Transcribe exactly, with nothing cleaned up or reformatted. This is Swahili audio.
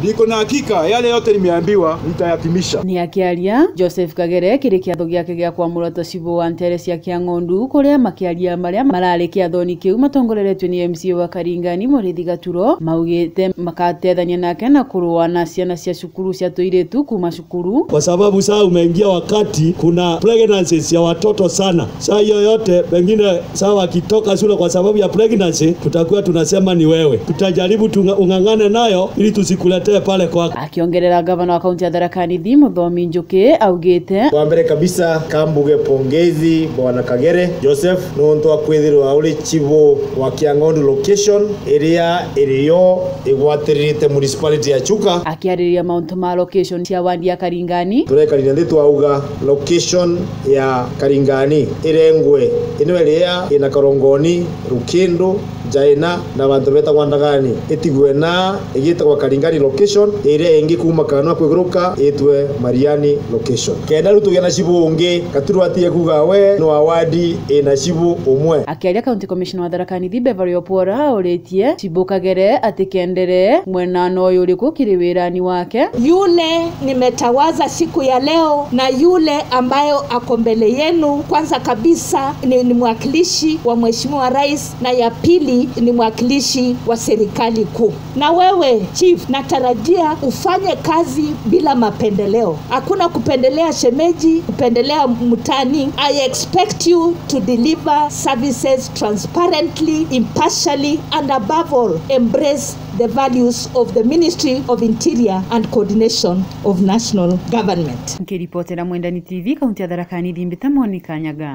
niko na hakika yale yote nimeambiwa nitayatimisha. Ni akiaria Joseph Kagere kiri kiatho giake gia kwamura Tocibo wa Ntere cia Kiang'ondu kuria makiaria maria marari kiathoni kiu matongoreretwe ni M C wa Karingani Murithi Gaturo maugite makatethania nake na kurua na ciana cia cukuru cia tuiretu kuma cukuru, kwa sababu saa umeingia wakati kuna pregnancies ya watoto sana. Saa yoyote pengine saa wakitoka shule kwa sababu ya pregnancy, tutakuwa tunasema ni wewe. Tutajaribu ungangane nayo ili tusikuletee pale kwako. Akiongerera gavana wa kaunti ya Tharaka Nithi Muthomi Njuki augite kwa mbere kabisa kambuge pongezi bwana Kagere Joseph nonto akwithirwa uri chibo wa Kiang'ondu location area iriyo igwatirite municipality ya Chuka. Akiariria Mount Ma location cia wadi ya Karingani turekarire nditu auga location ya Karingani irengwe ino area ina Karongoni Rukindo Jaina na bantu beta Gwandagani itigwe na igita kwa Karingani location area ingi kuma kana kwiguruka itwe Mariani location kenda rutuge na cibu ungi katuru atie kuga we no awadi ina cibu umwe. Akiaria county commissioner wa Tharaka Nithi Beverly Opora uretie Cibo Kagere atikendere mwena no yuliku kiriwirani wake. Yule nimetawaza siku ya leo na yule ambayo ako mbele yenu, kwanza kabisa ni, ni mwakilishi wa Mheshimiwa Rais na ya pili ni mwakilishi wa serikali kuu. Na wewe chief, natarajia ufanye kazi bila mapendeleo. Hakuna kupendelea shemeji, kupendelea mtani. I expect you to deliver services transparently, impartially and above all embrace the values of the Ministry of Interior and Coordination of National Government. Nikiripotera Mwendani T V kaunti ya Tharaka Nithi Mbita Monica Nyaga.